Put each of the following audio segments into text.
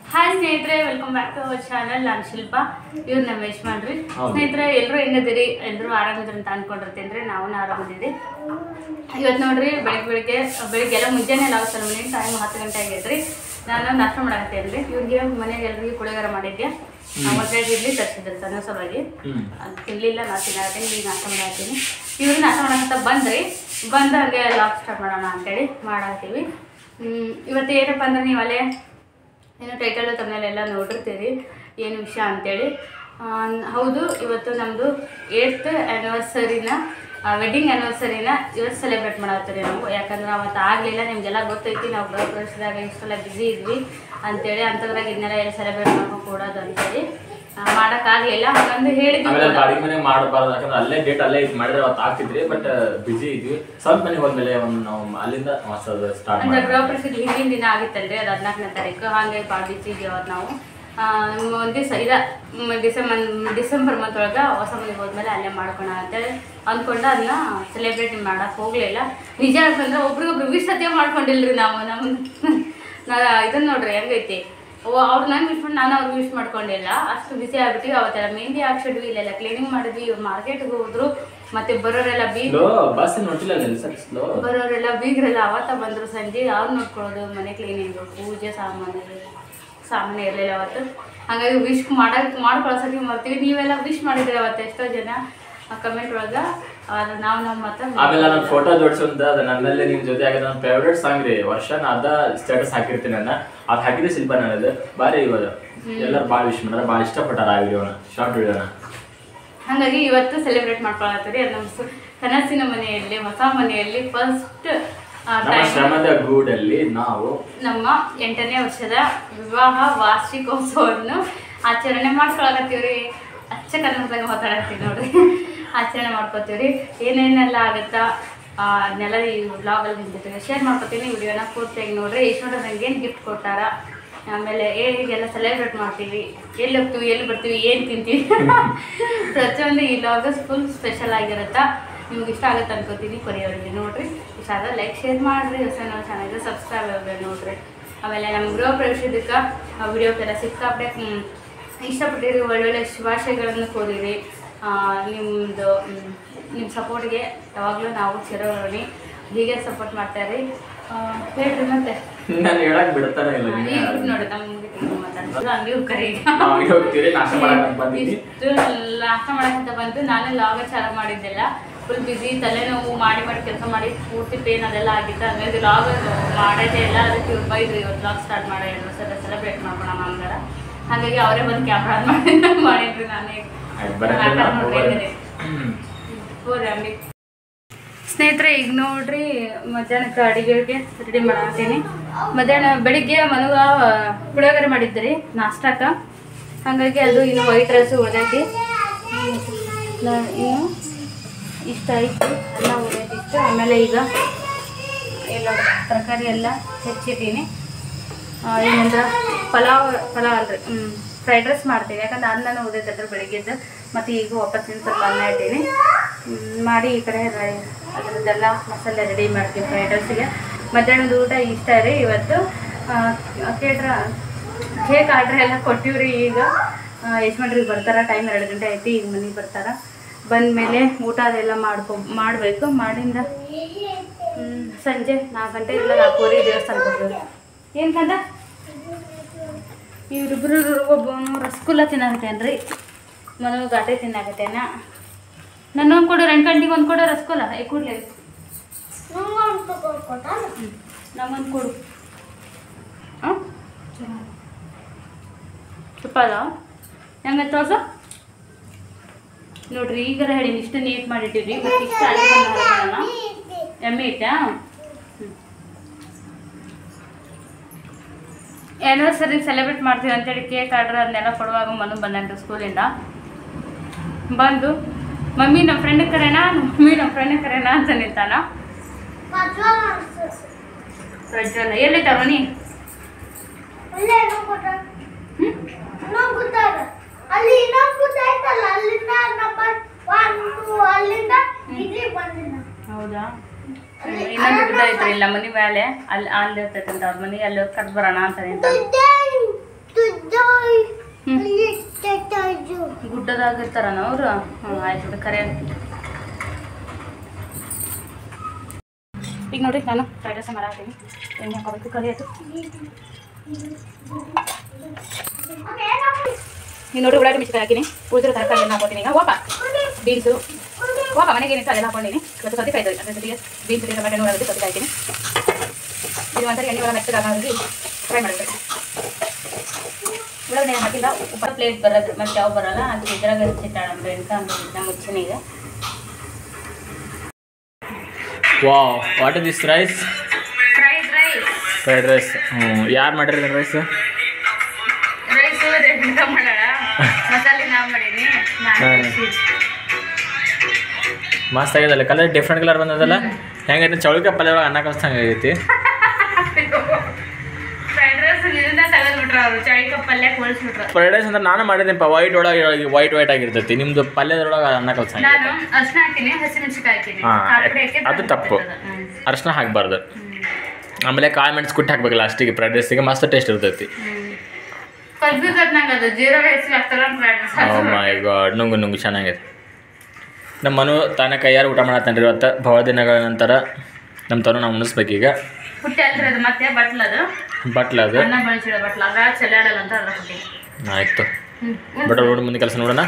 Hi ಸ್ನೇಹಿತರೆ, welcome back to our channel. ನಾನು ಶಿಲ್ಪಾ, ಇವ್ರು ನಮ್ಮ ಯಶ್ಮಾನ್ರಿ. ಸ್ನೇಹಿತರೆ, ಎಲ್ಲರೂ ಹೆಂಗದಿರಿ? ಎಲ್ಲರೂ ಆರಾಮಿದ್ರು ಅಂತ ಅನ್ಕೊಂಡಿರ್ತೀನಿ. ನಾವು ಆರಾಮದಿರಿ. ಇವತ್ತು ನೋಡ್ರಿ, ಬೆಳಿಗ್ಗೆ ಎಲ್ಲ ಮುಂಜಾನೆ ಆಗುತ್ತಲ್ಲ, ಮನೆ ಟೈಮ್ 10 ಗಂಟೆ ಆಗೈತ್ರಿ. ನಾನು ನಾಷ್ಟ ಮಾಡಾಕತ್ತೇನೆ ರೀ. ಇವ್ರಿಗೆ ಮನೆಗೆ ಎಲ್ರಿಗೂ ಪುಳಿಯೋಗರೆ ಮಾಡಿದ್ದೆ. ಮೊದಲೇ ಇಡ್ಲಿ ತರಿಸಿದ್ರು ಸಣ್ಣ ಸಲುವಾಗಿ. ಅದು ತಿನ್ನಲಿಲ್ಲ, ನಾ ತಿನ್ನಾಕತ್ತೀನಿ. ಈಗ ನಾಷ್ಟ ಮಾಡಾಕತ್ತೀನಿ. ಇವ್ರಿಗೆ ನಾಷ್ಟ ಮಾಡಾಕತ್ತ ಬಂದು ಹಾಗೆ ಲಾಗ್ ಸ್ಟಾರ್ಟ್ ಮಾಡೋಣ ಅಂತೇಳಿ ಮಾಡಾಕತ್ತೀವಿ. ಇವತ್ತು ಏನಪ್ಪ ಅಂದ್ರೆ ನೀವು ಅಲ್ಲೇ ಏನೋ ಟೈಟಲ್ ತಮ್ಮನೆಲ್ಲ ನೋಡಿರ್ತೀರಿ ಏನು ವಿಷಯ ಅಂತೇಳಿ. ಹೌದು, ಇವತ್ತು ನಮ್ಮದು 8th ಆ್ಯನಿವರ್ಸರಿನ ವೆಡ್ಡಿಂಗ್ ಆ್ಯನಿವರ್ಸರಿನ ಇವತ್ತು ಸೆಲೆಬ್ರೇಟ್ ಮಾಡತ್ತೀರಿ ನಾವು. ಯಾಕಂದ್ರೆ ಅವತ್ತು ಆಗಲಿಲ್ಲ, ನಿಮಗೆಲ್ಲ ಗೊತ್ತೈತಿ. ನಾವು ಗೃಹಪ್ರವೇಶದಾಗ ಇಷ್ಟೆಲ್ಲ ಬ್ಯುಸಿ ಇದ್ವಿ ಅಂತೇಳಿ, ಅಂಥದ್ರಾಗ ಇದನ್ನೆಲ್ಲ ಎಲ್ಲ ಸೆಲೆಬ್ರೇಟ್ ಮಾಡ್ಕೊಂಡು ಕೊಡೋದು ಅಂತೇಳಿ ಮಾಡೋಕ್ಕಾಗಲಿಲ್ಲ. ಹಾಗಂದು ಹೇಳಿದ್ವಿ ಬಾಡಿಗೆ ಮನೆ ಮಾಡಬಾರ್ದು, ಯಾಕಂದ್ರೆ ಅಲ್ಲೇ ಡೇಟ್ ಅಲ್ಲೇ ಇದು ಮಾಡಿದ್ರೆ ಅವತ್ತು ಆಗ್ತಿದ್ರಿ. ಬಟ್ ಬಿಸಿ ಇದ್ವಿ. ಸ್ವಲ್ಪ ಮನೆಗೆ ಹೋದ್ಮೇಲೆ ನಾವು ಅಲ್ಲಿಂದ ಸ್ಟಾರ್ಟ್ ಅಂದ್ರೆ ಗೃಹಪ್ರವೇಶದ ಹಿಂದಿನ ದಿನ ಆಗಿತ್ತಲ್ರಿ, ಅದು 14ನೇ ತಾರೀಕು. ಹಾಗೆ ಭಾಳ ಬಿಸಿ ಇದ್ವಿ ಅವತ್ತು ನಾವು. ಒಂದು ದಿವಸ ಡಿಸೆಂಬರ್ ಮಂತ್ ಒಳಗೆ ಹೊಸ ಮನೆಗೆ ಹೋದ್ಮೇಲೆ ಅಲ್ಲೇ ಮಾಡ್ಕೋಣ ಅಂತೇಳಿ ಅಂದ್ಕೊಂಡು ಅದನ್ನ ಸೆಲೆಬ್ರೇಟ್ ಮಾಡೋಕೆ ಹೋಗಲಿಲ್ಲ. ನಿಜ ಅಂತಂದ್ರೆ ಒಬ್ರಿಗೊಬ್ರು ವಿಶ್ ಸತ್ಯ ಮಾಡ್ಕೊಂಡಿಲ್ರಿ ನಾವು. ಇದನ್ನು ನೋಡ್ರಿ ಹೆಂಗೈತಿ. ಅವ್ರು ನಂಗೆ ವಿಶ್ ಮಾಡಿ ನಾನು ಅವ್ರಿಗೆ ವಿಶ್ ಮಾಡ್ಕೊಂಡಿಲ್ಲ. ಅಷ್ಟು ಬಿಸಿ ಆಗ್ಬಿಟ್ಟಿವಿ. ಅವತ್ತೆಲ್ಲ ಮೆಹಂದಿ ಹಾಕ್ಸಿದ್ವಿ, ಇಲ್ಲೆಲ್ಲ ಕ್ಲೀನಿಂಗ್ ಮಾಡಿದ್ವಿ. ಇವ್ರು ಮಾರ್ಕೆಟ್ಗೆ ಹೋದ್ರು. ಮತ್ತೆ ಬರೋರೆಲ್ಲ ಬರೋರೆಲ್ಲ ಬೀಗರೆಲ್ಲ ಅವತ್ತ ಬಂದರು ಸಂಜೆ. ಅವ್ರು ನೋಡ್ಕೊಳ್ಳೋದು, ಮನೆ ಕ್ಲೀನಿಂಗು, ಪೂಜೆ ಸಾಮಾನು ಇರಲಿಲ್ಲ ಅವತ್ತು. ಹಾಗಾಗಿ ವಿಶ್ ಮಾಡ್ಕೊಳೋಸತಿ ಮಾಡ್ತೀವಿ. ನೀವೆಲ್ಲ ವಿಶ್ ಮಾಡಿದ್ರಿ ಅವತ್ತು ಎಷ್ಟೋ ಜನ ಕಮೆಂಟ್ ಒಳಗೆ. ನಾವು ಮತ್ತೆ ಆಮೇಲೆ ನಾನು ಫೋಟೋ ಜೋಡಿಸೋದು ಅದು ನನ್ನಲ್ಲೇ ನಿಮ್ಮ ಜೊತೆ ಆಗೋದು ನನ್ನ ಫೇವ್ರೇಟ್ ಸಾಂಗ್ ರೀ. ವರ್ಷ ನಾನು ಅದ ಸ್ಟೇಟಸ್ ಹಾಕಿರ್ತೀನಿ. ಅದು ಹಾಕಿದ್ರೆ ಶಿಲ್ಪ ನನ್ನದು ಭಾರಿ ಇವಾಗ ಎಲ್ಲರೂ ಭಾಳ ವಿಶ್ ಮಾಡ್ಯಾರ, ಭಾಳ ಇಷ್ಟಪಟ್ಟಾರ ಆ ವಿಡಿಯೋನ, ಶಾರ್ಟ್ ವಿಡಿಯೋನ. ಹಾಗಾಗಿ ಇವತ್ತು ಸೆಲೆಬ್ರೇಟ್ ಮಾಡ್ಕೊಳತ್ತೀರಿ. ಅದು ನಮ್ಮ ಕನಸಿನ ಮನೆಯಲ್ಲಿ, ಹೊಸ ಮನೆಯಲ್ಲಿ ಫಸ್ಟ್ ಶ್ರಮದ ಗೂಡಲ್ಲಿ ನಾವು ನಮ್ಮ 8ನೇ ವರ್ಷದ ವಿವಾಹ ವಾರ್ಷಿಕೋತ್ಸವವನ್ನು ಆಚರಣೆ ಮಾಡ್ಕೊಳಕತ್ತೀವ್ರಿ. ಅಚ್ಚ ಕನ್ನಡದಾಗ ಮಾತಾಡತ್ತೀವಿ ನೋಡ್ರಿ. ಆಚರಣೆ ಮಾಡ್ಕೊತೀವ್ರಿ. ಏನೇನೆಲ್ಲ ಆಗುತ್ತಾ ಅದನ್ನೆಲ್ಲ ಈ ವ್ಲಾಗಲ್ಲಿ ನಿಮ್ಮ ಜೊತೆಗೆ ಶೇರ್ ಮಾಡ್ಕೊತೀನಿ. ವಿಡಿಯೋನ ಪೂರ್ತಿಯಾಗಿ ನೋಡ್ರಿ. ಇಷ್ಟು ನಂಗೆ ಏನು ಗಿಫ್ಟ್ ಕೊಟ್ಟಾರ, ಆಮೇಲೆ ಹೀಗೆಲ್ಲ ಸೆಲೆಬ್ರೇಟ್ ಮಾಡ್ತೀವಿ, ಎಲ್ಲಿ ಹೋಗ್ತೀವಿ, ಎಲ್ಲಿ ಬರ್ತೀವಿ, ಏನು ತಿಂತೀವಿ, ಪ್ರತಿಯೊಂದು ಈ ವ್ಲಾಗ್ ಫುಲ್ ಸ್ಪೆಷಲ್ ಆಗಿರುತ್ತಾ. ನಿಮ್ಗೆ ಇಷ್ಟ ಆಗುತ್ತೆ ಅನ್ಕೋತೀನಿ. ಕೊನೆಯವರೆಗೆ ನೋಡಿರಿ. ಇಷ್ಟ ಆದರೆ ಲೈಕ್ ಶೇರ್ ಮಾಡಿರಿ. ಹೊಸ ನಾವು ಚಾನಲ್ಗೆ ಸಬ್ಸ್ಕ್ರೈಬ್ ಆಗಬೇಕು ನೋಡಿರಿ. ಆಮೇಲೆ ನಮ್ಮ ಗೃಹ ಪ್ರವೇಶದಕ್ಕೆ ವಿಡಿಯೋಕ್ಕೆಲ್ಲ ಸಿಕ್ಕಾಪಟ್ಟೆ ಇಷ್ಟಪಟ್ಟಿರಿ. ಒಳ್ಳೊಳ್ಳೆ ಶುಭಾಶಯಗಳನ್ನು ಕೋರಿರಿ. ನಿಮ್ಮ ಸಪೋರ್ಟ್ಗೆ ಯಾವಾಗಲೂ ನಾವು ಚಿರಋಣಿ. ಹೀಗೆ ಸಪೋರ್ಟ್ ಮಾಡ್ತಾಯಿರಿ. ಹೇಳ್ರಿ ಮತ್ತೆ ನಾನು ಹೇಳಕ್ ಬಿಡ್ತಾನೆ ಇಲ್ಲ. ಈಗ ನೋಡಿ ನಮ್ಗೆ ಮಾತಾಡ್ಬೋದು. ಹಂಗೆ ಕರೆ ಇಷ್ಟು ನಾಷ್ಟ ಮಾಡಕ್ಕಂತ ಬಂತು. ನಾನೇ ಲಾಗ ಚಾಲು ಮಾಡಿದ್ದೆಲ್ಲ ಫುಲ್ ಬಿಸಿ, ತಲೆನೋವು ಮಾಡಿ ಕೆಲಸ ಮಾಡಿ ಪೂರ್ತಿ ಪೇನ್ ಅದೆಲ್ಲ ಆಗಿತ್ತು. ಹಂಗಾಗಿ ಲಾಗ್ ಮಾಡೋದೇ ಇಲ್ಲ. ಅದಕ್ಕೆ ಇವ್ರು ಬೈದ್ರು, ಇವತ್ತು ಲಾಗ್ ಸ್ಟಾರ್ಟ್ ಮಾಡೋ ಸೆಲೆಬ್ರೇಟ್ ಮಾಡ್ಕೊಳ ಅಂದಾರ. ಹಾಗಾಗಿ ಅವರೇ ಬಂದು ಕ್ಯಾಮ್ರಾ ಮಾಡಿದ್ರಿ. ನಾನೇ ಹೋರಿ ಅಂಗಡಿ. ಸ್ನೇಹಿತರೆ, ಈಗ ನೋಡ್ರಿ ಮಧ್ಯಾಹ್ನಕ್ಕೆ ಅಡುಗೆಗೆ ರೆಡಿ ಮಾಡತ್ತೀನಿ. ಬೆಳಿಗ್ಗೆ ಮನಗ ಪುಳಿಯೋಗರೆ ಮಾಡಿದ್ರಿ ನಾಷ್ಟಕ್ಕೆ. ಹಾಗಾಗಿ ಅದು ಇನ್ನು ವೈಟ್ ರೈಸ್ ಉಳ್ದೈತಿ. ಇನ್ನು ಇಷ್ಟ ಐತಿ, ಅನ್ನ ಉಳಿದಿತ್ತು. ಆಮೇಲೆ ಈಗ ಎಲ್ಲ ತರಕಾರಿ ಎಲ್ಲ ಹೆಚ್ಚಿಟ್ಟೀನಿ. ಏನಂದ್ರೆ ಪಲಾವ್ ಅಲ್ರಿ, ಫ್ರೈಡ್ ರೈಸ್ ಮಾಡ್ತೀವಿ. ಯಾಕಂದ್ರೆ ಅನ್ನನೂ ಉಳಿದೈತಲ್ರಿ ಬೆಳಿಗ್ಗೆದ್ದು. ಮತ್ತು ಈಗ ವಾಪಸ್ ಸ್ವಲ್ಪ ಅನ್ನ ಇಟ್ಟೀನಿ ಮಾಡಿ ಈ ಕಡೆ ಅದರದ್ದೆಲ್ಲ ಮಸಾಲೆ ರೆಡಿ ಮಾಡ್ತೀವಿ ಫ್ರೈಡ್ ರೈಸಿಗೆ. ಮಧ್ಯಾಹ್ನದ ಊಟ ಇಷ್ಟ ರೀ. ಇವತ್ತು ಕೇಕ್ ಆರ್ಡ್ರ್ ಎಲ್ಲ ಕೊಟ್ಟಿವ್ರಿ. ಈಗ ಯಜಮಾನ್ರಿಗೆ ಬರ್ತಾರೆ. ಟೈಮ್ 2 ಗಂಟೆ ಐತಿ. ಈಗ ಮನೆಗೆ ಬರ್ತಾರೆ. ಬಂದಮೇಲೆ ಊಟ ಅದೆಲ್ಲ ಮಾಡಬೇಕು. ಮಾಡಿಂದ ಸಂಜೆ 4 ಗಂಟೆ ಇಲ್ಲ 4:15 ದೇವಸ್ಥಾನಕ್ಕೆ ಹೋಗ್ಬೇಕು. ಏನು ಕಂದ ಇವ್ರಿಬ್ರು ಒಬ್ಬನು ರಸಗುಲ್ಲ ತಿನ್ನಾಕತ್ತೇನೆ ರೀ. ಮನೋ ಘಾಟೆ ತಿನ್ನಾಕತ್ತೇನ. ನನ್ನೊಂದು ಕೊಡು, 2 ಗಂಟೆಗೆ ಒಂದು ಕೊಡು ರಸಗುಲ್ಲ. ಕೊಡ್ಲಿ ನಮ್ಮೊಂದು ಕೊಡು. ಹಾಂ ತುಪ್ಪದ ಹೆಂಗೆ ತೋರ್ಸ ನೋಡ್ರಿ. ಈಗಾರ ಹೇಳಿ ಇಷ್ಟು ನೀಟ್ ಮಾಡಿಟ್ಟಿವ್ರಿ. ಮತ್ತು ಇಷ್ಟು ಅಲ್ಲಿ ಬಂದು ಎಮ್ಮೆ ಇಟ್ಟಾ. ಆ್ಯನಿವರ್ಸರಿ ಸೆಲೆಬ್ರೇಟ್ ಮಾಡ್ತೀವಿ ಅಂತೇಳಿ ಕೇಕ್ ಆರ್ಡ್ರ್ ಅದನ್ನೆಲ್ಲ ಕೊಡುವಾಗ ಮನು ಬಂದನ್ರಿ ಸ್ಕೂಲಿಂದ. ಬಂದು ಮಮ್ಮಿ ನಮ್ಮ ಫ್ರೆಂಡಿಗೆ ಕರೆನಾ ಅಂತ ನಿಂತಾನ. ಪ್ರಜ್ವಲ ಎಲ್ಲೈತಾರ ಮನಿ? ಹೌದಾ? ಇನ್ನೊಂದು ಗುಡ್ಡ ಐತ್ರಿ ಇಲ್ಲ ಮನೆ ಮೇಲೆ. ಅಲ್ಲಿ ಇರ್ತೈತಂತ ಅವ್ರ ಮನೆ. ಅಲ್ಲಿ ಕಟ್ ಬರೋಣ ಅಂತ ಊಟದಾಗಿರ್ತಾರನ ಅವರು. ಆಯ್ತು ಬಿಡು ಕರೆ. ಈಗ ನೋಡಿರಿ ನಾನು ಫ್ರೈಡ್ ರೈಸ್ ಮಾಡಾಕ್ತೀನಿ. ಹೆಂಗೆ ಹಾಕೋಬೇಕು ಕರಿ ಆಯ್ತು. ಈಗ ನೋಡಿ ಉಳ್ಳಾಗಡ್ಡಿ ಮಿಕ್ಸಿ ಹಾಕಿನಿ. ಉಳಿದ್ರೆ ತರಕಾರಿ ಎಲ್ಲ ಹಾಕೋತೀನಿ. ಈಗ ಓಪ ಬೀನ್ಸು ಓಪ ಮನೆಗೆ ಏನಿತ್ತು ಅದೆಲ್ಲ ಹಾಕೊಂಡಿನಿ. ಇವತ್ತು ಸೌತೆಕಾಯಿ ಇದ್ದಾವೆ ಅದ್ರ ಜೊತೆಗೆ ಬೀನ್ಸ್ ಟೊಮೆಟೊ ನೋಡೋದು ಸೌತೆಕಾಯಿ ಹಾಕಿನಿ. ಇದು ಒಂದ್ಸರಿ ಎಣ್ಣೆ ಒಳಗೆ ಮೆತ್ತಗೆ ಹಾಕಿ ಫ್ರೈ ಮಾಡಬೇಕು. ಉಳ್ಳಾಗಡ್ಡಿ ಹಾಕಿಲ್ಲ ಉಪ್ಪ ಪ್ಲೇಟ್ ಬರೋದು ಮತ್ತೆ ಯಾವ ಬರೋಲ್ಲ ಅದು ಇದ್ರಾಗ ಚಿಟ್ಟಾಳ ಅಂತ ನಮ್ಮ ಮುಚ್ಚನಿಗೆ. Wow what is this rice? Fried rice. ಯಾರು ಮಾಡಿರಿ ರೈಸ್? ರೈಸು ರೇಖಾ ಮಾಡಾಳ, ಮಸಾಲೆ ನಾವು ಮಾಡೀನಿ. ಮಸ್ತ್ ಆಗ್ಯದಲ್ಲ, ಕಲರ್ ಡಿಫ್ರೆಂಟ್ ಕಲರ್ ಬಂದದಲ್ಲ. ಹೆಂಗೈತೆ ಚೌಳಿಕಾಯಿ ಪಲ್ಯ ಒಳಗೆ ಅನ್ನ ಕಲ್ಸಂಗೆ ಆಗೈತಿ. ಫ್ರೈಡ್ ರೈಸ್ ಇದನ್ನ ತೆಗೆದ್ಬಿಟ್ರ ಅವರು, ಚೌಳಿಕಾಯಿ ಪಲ್ಯ ಹೋಲಿಸ್ಬಿಟ್ರ. ಫ್ರೈಡ್ ರೈಸ್ ಅಂದ್ರೆ ನಾನು ಮಾಡಿದ್ದೀನಪ್ಪ, ವೈಟ್ ಒಳಗೆ ವೈಟ್ ಆಗಿರ್ತೈತಿ. ನಿಮ್ದು ಪಲ್ಯದೊಳಗೆ ಅನ್ನ ಕಲ್ಸಂಗೆ. ನಾನು ಅರ್ಶಿನ ಹಾಕಿನಿ, ಹಸಿಮೆಣಸಿಕಾಯಿ ಹಾಕಿನಿ. ಅದು ತಪ್ಪು, ಅರ್ಶಿನ ಹಾಕಬಾರ್ದು. ಆಮೇಲೆ ಕಾಳು ಮೆಣಸು ಕುಟ್ಟಿ ಹಾಕ್ಬೇಕು ಲಾಸ್ಟಿಗೆ. ಫ್ರೈಡ್ ರೈಸಿಗೆ ಮಸ್ತ್ ಟೇಸ್ಟ್ ಇರ್ತೈತಿ. ಮೈ ಗಾಡ್, ನುಂಗು ಚೆನ್ನಾಗೈತೆ. ನಮ್ಮ ಮನು ತಾನೇ ಕೈಯಾರು ಊಟ ಮಾಡತ್ತಾನೆ ರೀ ಇವತ್ತು. ಭಾಳ ದಿನಗಳ ನಂತರ ನಮ್ಮ ತನು ನಾವು ಉಣಿಸ್ಬೇಕೀಗ. ಆಯ್ತು ಬಟ್ ನೋಡಿ ಮುಂದೆ ಕೆಲಸ ನೋಡೋಣ.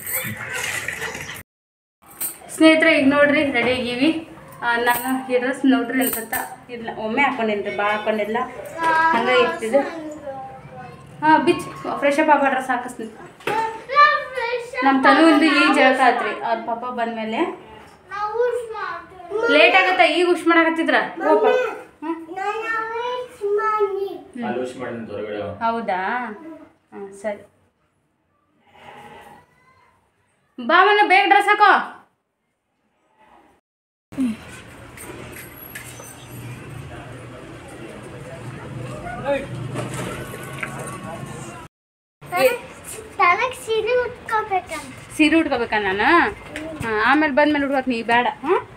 ಸ್ನೇಹಿತರೆ ಈಗ ನೋಡ್ರಿ ರೆಡಿ ಆಗೀವಿ. ನಾನು ಈ ಡ್ರೆಸ್ ನೋಡ್ರಿ ಅಂತಂತ ಇಲ್ಲ ಒಮ್ಮೆ ಹಾಕೊಂಡಿನಿ ರೀ, ಭಾಳ ಹಾಕೊಂಡಿಲ್ಲ, ಹಂಗೆ ಇರ್ತಿದ್ದು. ಬಿಚ್ ಫ್ರೆಶ್ ಅಪ್ ಆಗೋ ಡ್ರೆಸ್ ಹಾಕಿಸ್ತೀನಿ. ನಮ್ಮ ತನುವಿಂದು ಈಗ ಜಳಕ ಆತ್ರಿ. ಅವ್ರ ಪಾಪ ಬಂದಮೇಲೆ ಲೇಟ್ ಆಗತ್ತ. ಈಗ ಉಶ್ ಮಾಡಕತ್ತಿದ್ರ ಓಪ. ಹೌದಾ? ಹಾಂ ಸರಿ. ಬಾಮನ ಬೇಗ ಡ್ರೆಸ್ ಹಾಕೋ. ಸೀರೆ ಉಟ್ಕೋಬೇಕ ನಾನು? ಆಮೇಲೆ ಬಂದ್ಮೇಲೆ ಉಟ್ಕೋತೀನಿ. ಈಗ ಬೇಡ.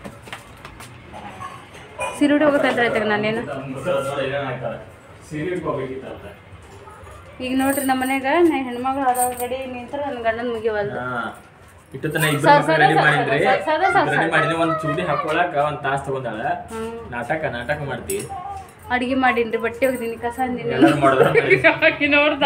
ಸೀರೆ ಉಟ್ಕೋಬೇಕಂತ ಹೇಳ್ತೇನೆ ನಾನೇನು. ಈಗ ನೋಡ್ರಿ ನಮ್ಮ ಮನೆಗೆ ನಾ ಹೆಣ್ಮಗಳು ಅದಾವ ರೆಡಿ ನಿಂತ್ರ ನನ್ನ ಗಂಡನ ಮುಗಿಯವಲ್ಲ. ಒಂದು ಚೂಡಿ ಹಾಕೊಳಕ ಒಂದು ತಾಸು ತಗೊಂಡಾಳ. ನಾಟಕ ಮಾಡ್ತಿ. ಅಡಿಗೆ ಮಾಡೀನಿ, ಬಟ್ಟೆ ಹೋಗಿದ್ದೀನಿ, ಕಸ ಅಂದಿನಿ. ನೋಡ್ದ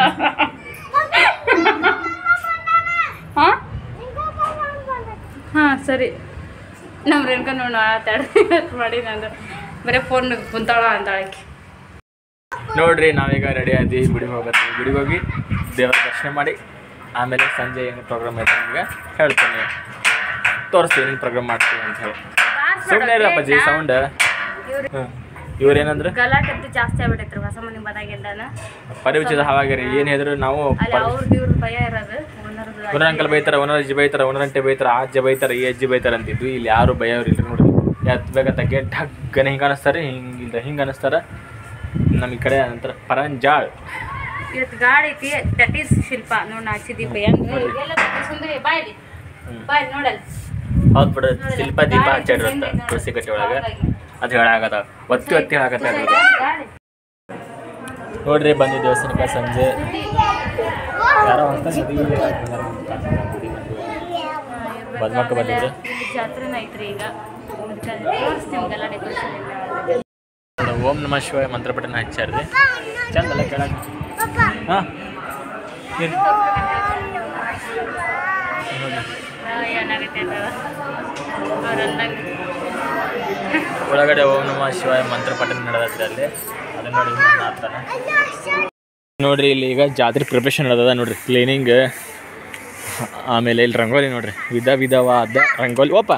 ಹಾಂ ಸರಿ. ನಮ್ಮ ರೇಣುಕ ನೋಡ ಮಾಡಿ ನಂದು ಬರೀ ಫೋನ್ ಕುಂತಾಳ ಅಂತಾಳಕ್ಕೆ. ನೋಡ್ರಿ ನಾವೀಗ ರೆಡಿ ಆದ್ವಿ, ಗುಡಿಗೆ ಹೋಗತ್ತೀವಿ. ಗುಡಿಗೆ ಹೋಗಿ ದೇವರ ದರ್ಶನ ಮಾಡಿ ಆಮೇಲೆ ಸಂಜೆ ಏನು ಪ್ರೋಗ್ರಾಮ್ ಐತೆ ನಿಮ್ಗೆ ಹೇಳ್ತೀನಿ, ತೋರಿಸ್ತೀವಿ ಏನು ಪ್ರೋಗ್ರಾಮ್ ಮಾಡ್ತೀವಿ ಅಂತ ಹೇಳಿ. ಸುಮ್ಮನೆ ಇರಪ್ಪಾಜಿ ಸೌಂಡ್. ಇವ್ರೇನಂದ್ರೆ ಗಲಾಟೆ ಜಾಸ್ತಿ ಆಗ್ಬಿಟ್ಟೈತ್ರಿ ಹೊಸ ಮನೆ ಬಂದಾಗಿಂದಾನ. ಪರಿಚಯ ಹಾವಾಗ್ರಿ ಏನು ಹೇಳಿದ್ರು ನಾವು ಭಯ ಇರೋದು. ಓನರ್ ಅಂಕಲ್ ಬೈತಾರೆ, ಓನರ್ ಅಜ್ಜಿ ಬೈತಾರೆ, ಓನರ್ ಅಂಟೆ ಬೈತಾರೆ, ಆ ಅಜ್ಜಿ ಬೈತಾರೆ, ಈ ಅಜ್ಜಿ ಬೈತಾರೆ ಅಂತಿದ್ವಿ. ಇಲ್ಲಿ ಯಾರು ಭಯ ಅವ್ರು ಇಲ್ರಿ. ನೋಡ್ರಿ ಬೇಕತ್ತಾಗೆ ಢಗ್ಗನೆ ಹಿಂಗೆ ಅನಿಸ್ತಾರೆ, ಹಿಂಗೆ ಅನಿಸ್ತಾರೆ. ನಮ್ಮ ಈ ಕಡೆ ನಂತರ ಪರಂಜಾಳ್ ಇವತ್ತು ಗಾಡಿ ಐತಿ. ದಟ್ ಈಸ್ ಶಿಲ್ಪ ನೋಡಿ ನಾಚಿದೀಪ ಸುಂದರಿ ಬಾಯ್ಲಿ ಬಾಯ್ ನೋಡಲ್. ಹೌದು ಬಿಡ, ಶಿಲ್ಪ ದೀಪ ಹಚ್ಚಾಡ್ರಂತ ತುಳಸಿ ಕಟ್ಟೆ ಒಳಗೆ. ಅದು ಹೇಳಾಗತ್ತ ಒತ್ತಿ ಹೇಳಾಕತ್ತ. ನೋಡ್ರಿ ಬಂದಿ ದೇವಸ್ಥಾನಕ್ಕೆ ಸಂಜೆ ಯಾರೋ ಬದ್ಮಕ್ಕ ಬಂದಿದ್ರು. ಜಾತ್ರೆನ ಐತ್ರಿ ಈಗ. ಓಂ ನಮಃ ಶಿವಾಯ ಮಂತ್ರ ಪಠಣ ಹಚ್ಚಾರ್ರಿ. ಚಂದಲ್ಲ ಕೇಳಕ್ಕೆ. ಹಾಂ ಒಳಗಡೆ ಓಂ ನಮಃ ಶಿವಾಯ ಮಂತ್ರ ಪಠಣ ನಡೆದತ್ರಿ ಅಲ್ಲಿ. ಅದನ್ನ ನೋಡಿ ಮಾಡ್ತಾನೆ. ನೋಡ್ರಿ ಇಲ್ಲಿ ಈಗ ಜಾತ್ರೆ ಪ್ರಿಪ್ರೇಷನ್ ನಡೆದ ನೋಡ್ರಿ. ಕ್ಲೀನಿಂಗ್, ಆಮೇಲೆ ಇಲ್ಲಿ ರಂಗೋಲಿ ನೋಡ್ರಿ, ವಿಧವಾದ ರಂಗೋಲಿ. ಓಪ